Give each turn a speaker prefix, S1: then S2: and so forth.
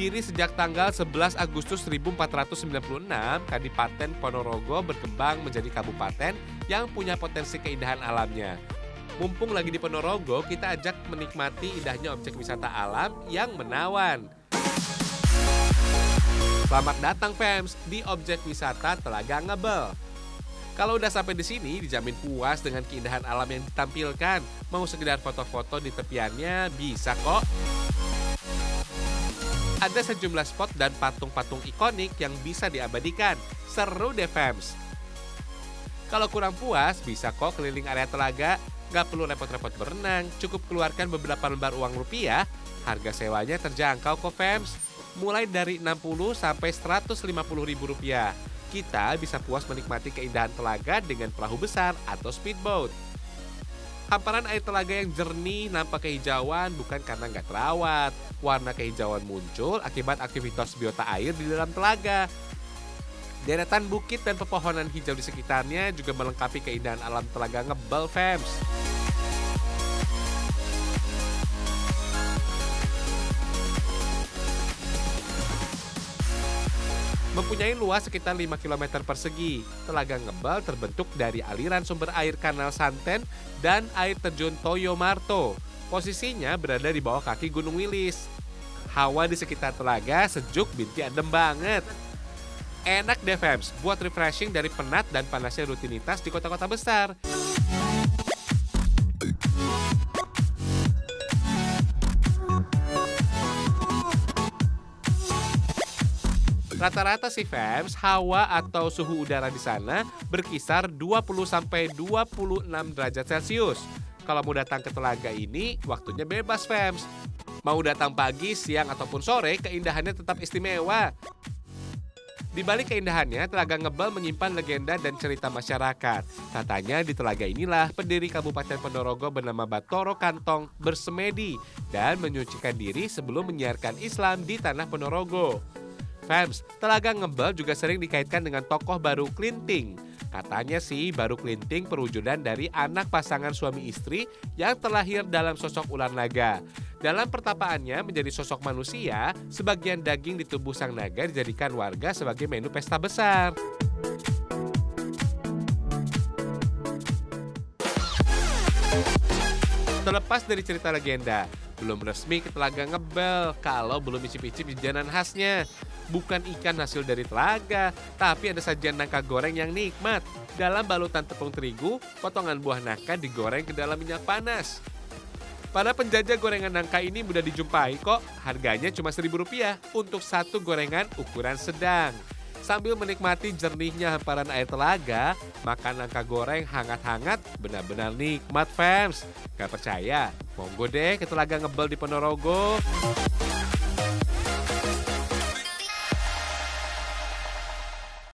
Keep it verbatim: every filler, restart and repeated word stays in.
S1: Berdiri sejak tanggal sebelas Agustus seribu empat ratus sembilan puluh enam, Kadipaten Ponorogo berkembang menjadi kabupaten yang punya potensi keindahan alamnya. Mumpung lagi di Ponorogo, kita ajak menikmati indahnya objek wisata alam yang menawan. Selamat datang fams di objek wisata Telaga Ngebel. Kalau udah sampai di sini, dijamin puas dengan keindahan alam yang ditampilkan. Mau sekedar foto-foto di tepiannya, bisa kok. Ada sejumlah spot dan patung-patung ikonik yang bisa diabadikan. Seru deh fams. Kalau kurang puas, bisa kok keliling area telaga. Gak perlu repot-repot berenang, cukup keluarkan beberapa lembar uang rupiah. Harga sewanya terjangkau kok fams. Mulai dari enam puluh sampai seratus lima puluh ribu rupiah. Kita bisa puas menikmati keindahan telaga dengan perahu besar atau speedboat. Hamparan air telaga yang jernih nampak kehijauan bukan karena nggak terawat. Warna kehijauan muncul akibat aktivitas biota air di dalam telaga. Deretan bukit dan pepohonan hijau di sekitarnya juga melengkapi keindahan alam Telaga Ngebel fams. Mempunyai luas sekitar lima kilometer persegi, Telaga Ngebel terbentuk dari aliran sumber air Kanal Santen dan air terjun Toyo Marto. Posisinya berada di bawah kaki Gunung Wilis. Hawa di sekitar telaga sejuk binti adem banget. Enak deh fams, buat refreshing dari penat dan panasnya rutinitas di kota-kota besar. Rata-rata sih fams, hawa atau suhu udara di sana berkisar dua puluh sampai dua puluh enam derajat Celcius. Kalau mau datang ke telaga ini, waktunya bebas fams. Mau datang pagi, siang, ataupun sore, keindahannya tetap istimewa. Di balik keindahannya, Telaga Ngebel menyimpan legenda dan cerita masyarakat. Katanya di telaga inilah pendiri Kabupaten Ponorogo bernama Batoro Kantong bersemedi dan menyucikan diri sebelum menyiarkan Islam di tanah Ponorogo. Fams, Telaga Ngebel juga sering dikaitkan dengan tokoh Baru Klinting. Katanya sih Baru Klinting perwujudan dari anak pasangan suami istri yang terlahir dalam sosok ular naga. Dalam pertapaannya menjadi sosok manusia, sebagian daging di tubuh sang naga dijadikan warga sebagai menu pesta besar. Terlepas dari cerita legenda, belum resmi ke Telaga Ngebel kalau belum icip-icip jajanan khasnya. Bukan ikan hasil dari telaga, tapi ada sajian nangka goreng yang nikmat. Dalam balutan tepung terigu, potongan buah nangka digoreng ke dalam minyak panas. Para penjajah gorengan nangka ini mudah dijumpai kok. Harganya cuma seribu rupiah untuk satu gorengan ukuran sedang. Sambil menikmati jernihnya hamparan air telaga, makan nangka goreng hangat-hangat benar-benar nikmat fams. Gak percaya? Monggo deh ke Telaga Ngebel di Ponorogo.